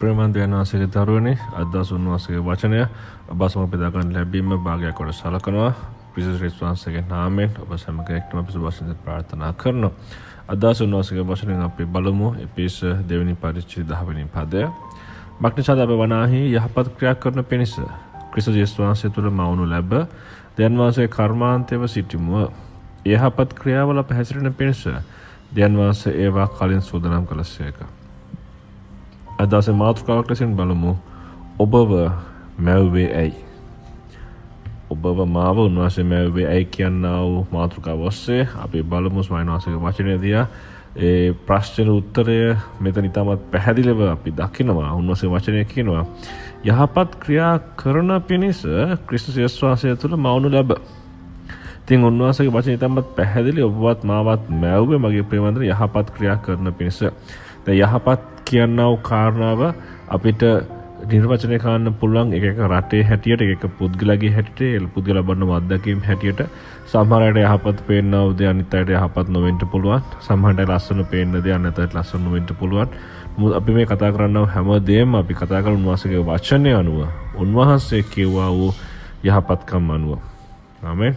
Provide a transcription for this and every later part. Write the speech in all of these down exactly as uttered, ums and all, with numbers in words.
ප්‍රේමන්තයන් වාසයේ දරුවනේ අදහස් උන්වහන්සේගේ වචනය ඔබ සමග බෙදා ගන්න ලැබීම භාගයක් කොට සලකනවා. විශේෂ වාසයේ නාමයෙන් ඔබ සමග එක්වම අපි සුබවසන්ත ප්‍රාර්ථනා කරනවා. අදහස් උන්වහන්සේගේ වචනයෙන් අපි බලමු එපිස දෙවෙනි පරිච්ඡේදය දහ වෙනි පදය. මක්නිසාද අප වනාහි යහපත් ක්‍රියා කරන පිණිස ක්‍රිස්තුස් යේසුස් වහන්සේ තුළ මවනු ලැබ දැන් වාසයේ කර්මාන්තයව සිටිමුව. යහපත් ක්‍රියාවල අප හැසිරෙන පිණිස දැන් වාසයේ ඒවා කලින් සූදානම් කළසේක. අදහස මාතෘකාවක් ලෙසින් බලමු. ඔබව මැව්වේ ඇයි? ඔබව මාව උන්වහන්සේ මැව්වේ ඇයි කියනා වූ මාතෘකාව ඔස්සේ අපි බලමු ස්වයංවාසික වචනය දිහා. ඒ ප්‍රශ්නෙට උත්තරය මෙතන ඉතාමත් පැහැදිලිව අපි දකිනවා. උන්වහන්සේ වචනය කියනවා යහපත් ක්‍රියා කරන පිණිස ක්‍රිස්තුස් යේසුස් වහන්සේ තුළ මවනු ලැබ. ඉතින් උන්වහන්සේගේ වචනය ඉතාමත් පැහැදිලි. ඔබවත් මාවත් මැව්වේ මගේ ප්‍රේමන්තර යහපත් ක්‍රියා කරන පිණිස. දැන් යහපත් කියනා වූ කාරණාව අපිට නිර්වචනය කරන්න පුළුවන් එක එක රටේ හැටියට එක එක පුද්ගලගේ හැටියට පුද්ගල බන්න අත්දැකීම් හැටියට. සමහර අයට යහපත් පේනවා දේ අනිත් අයට යහපත් නොවෙන්න පුළුවන්. සමහර අයට ලස්සන පේන දේ අනිත් අයට ලස්සන නොවෙන්න පුළුවන්. අපි මේ කතා කරන්නව හැමදේම අපි කතා කරන උන්වහන්සේගේ වචනය අනුව උන්වහන්සේ කියවා වූ යහපත්කම් අනුව. ආමෙන්.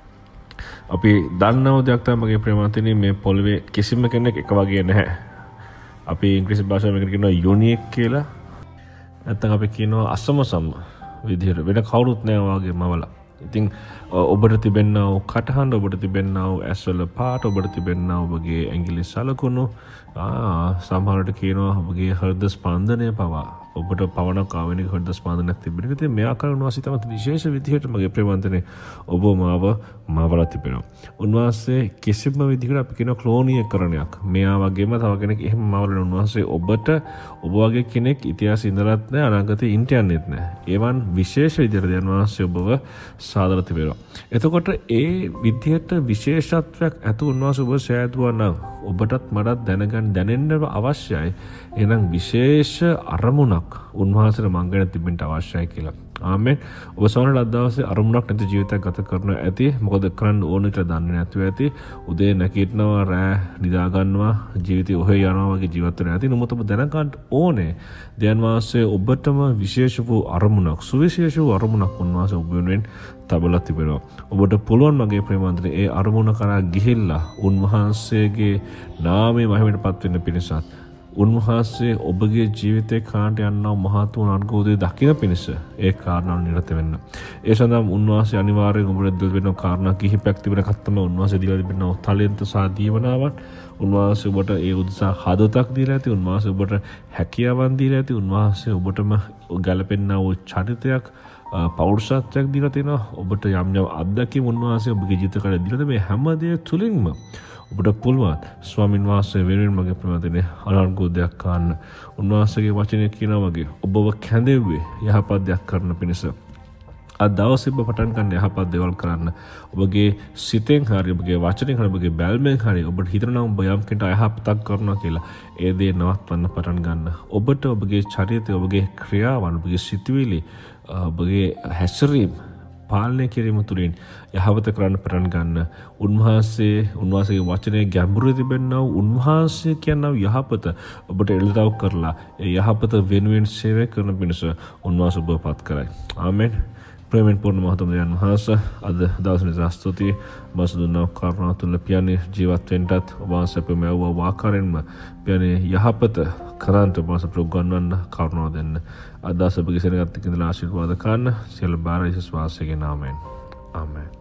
අපි දන්නව දෙයක් තමයි මගේ ප්‍රේමවන්තනි මේ පොළවේ කිසිම කෙනෙක් එක වගේ නැහැ. අපි ඉංග්‍රීසි භාෂාවෙන් මේකට කියනවා යුනික් කියලා. නැත්නම් අපි කියනවා අසම සම විදිහට වෙන කවුරුත් නැහැ වගේ මවලා. ඉතින් ඔබට තිබෙනා වූ කටහඬ, ඔබට තිබෙනා වූ ඇස්වල පාට, ඔබට තිබෙනා ඔබගේ ඇඟිලි සලකුණු, ආ සමහරවිට කියනවා ඔබගේ හෘද ස්පන්දනය පවා ඔබට පවණක් ආවෙනික හෘද ස්පන්දනයක් තිබෙන එක. ඉතින් මේ ආකාර උන්වහන්සේ තමයි විශේෂ විදිහට මගේ ප්‍රේමවන්තනේ ඔබ මාව මාවලා තිබෙනවා. උන්වහන්සේ කිසිම විදිහකට අපි කියන ක්ලෝනීකරණයක් මෙයා වගේම තව කෙනෙක් එහෙම මාවලන උන්වහන්සේ ඔබට ඔබ වගේ කෙනෙක් ඉතිහාසෙ ඉඳලත් නැහැ අනාගතේ ඉන්ට යන්නෙත් නැහැ. ඒවන් විශේෂ විදිහට උන්වහන්සේ ඔබව සාදලා තිබෙනවා. එතකොට ඒ විදිහට විශේෂත්වයක් ඇතු උන්වහන්සේ ඔබ සෑදුවා නම් ඔබටත් මටත් දැනගන්න දැනෙන්න අවශ්‍යයි. එහෙනම් විශේෂ අරමුණක් උන්වහන්සේට මං ගැන තිබෙන්න අවශ්‍යයි කියලා. ආමෙන්. ඔබ සමහරවිට අද දවසේ අරමුණක් නැති ජීවිතයක් ගත කරන ඇති. මොකද කරන්න ඕන කියලා දන්නේ නැතුව ඇති. උදේ නැගිටිනවා, රෑ නිදා ගන්නවා, ජීවිතේ ඔහෙ යනවා වගේ ජීවත් වෙන ඇති. නමුත් ඔබ දැනගන්න ඕනේ දැන් වාසයේ ඔබටම විශේෂ වූ අරමුණක්, සුවිශේෂ වූ අරමුණක් උන්වහන්සේ ඔබ වෙනුවෙන් තබලා තිබෙනවා. ඔබට පුළුවන් මගේ ප්‍රේමවන්තනේ ඒ අරමුණ කරා ගිහිල්ලා උන්වහන්සේගේ නාමයේ මහිමයටපත් වෙන්න පිණිසත් උන්වහන්සේ ඔබගේ ජීවිතේ කාණ්ඩ යනවා මහතුන් අනුගෝධය දකින්න පිණිස ඒ කාරණා නිරත වෙන්න. ඒ සඳහා උන්වහන්සේ අනිවාර්යෙන් ඔබට දෙල් වෙන කාරණා කිහිපයක් තිබෙනකත් තමයි උන්වහන්සේ දීලා තිබෙනවා ටැලන්ත සහ දීවනාවන්. උන්වහන්සේ ඔබට ඒ උත්සාහ හදවතක් දීලා ඇති. උන්වහන්සේ ඔබට හැකියාවන් දීලා ඇති. උන්වහන්සේ ඔබටම ගැළපෙන්නා වූ චරිතයක් පෞරුෂත්වයක් දීලා තිනවා. ඔබට යම් යම් අත්දැකීම් උන්වහන්සේ ඔබගේ ජීවිත කාලේ දීලා තිබේ. හැම දේ තුලින්ම ඔබට පුළුවන් ස්වාමින් වහන්සේ වෙනුවෙන් මගේ ප්‍රේමවන්තනේ අනුගෝධයක් ගන්න. උන්වහන්සේගේ වචනය කියනවා වගේ ඔබව කැඳෙව්වේ යහපත් දෙයක් කරන පිණිස. අද දවසේ ඔබ පටන් ගන්න යහපත් දේවල් කරන්න. ඔබගේ සිතෙන් හරි ඔබගේ වචනෙන් හරි ඔබගේ බැල්මෙන් හරි ඔබට හිතනවා ඔබ යම් කෙනෙක් අයහපතක් කරනවා කියලා. ඒ දේ නවත්වන්න පටන් ගන්න. ඔබට ඔබගේ චරිතය, ඔබගේ ක්‍රියාවන්, ඔබගේ සිතුවිලි, ඔබගේ හැසිරීම පාලනය කිරීම තුළින් යහපත කරන්න පටන් ගන්න. උන්වහන්සේ උන්වහන්සේගේ වචනයේ ගැඹුරු තිබෙනා උන්වහන්සේ කියනවා යහපත ඔබට එළිදව කරලා ඒ යහපත වෙනුවෙන් සේවය කරන පිණිස උන්වහන්සේ ඔබපත් කරයි. ආමෙන්. ප්‍රේමෙන් පූර්ණ මහතම දෙවියන් වහන්සේ අද දවසේ ස්තුතියි මාස දුන්නා කරුණා තුල පියන්නේ ජීවත් වෙන්නත් ඔබ වහන්සේ ප්‍රමේයව වාකාරයෙන්ම පියන්නේ යහපත කරන්ට ඔබ වහන්සේ ප්‍රගන්වන්න කරුණාව දෙන්න. අද දවසේ ඔබගේ සෙනගත් කිඳලා ආශිර්වාද කරන්න සියලු බාර යේසුස් වහන්සේගේ නාමයෙන්. ආමෙන්.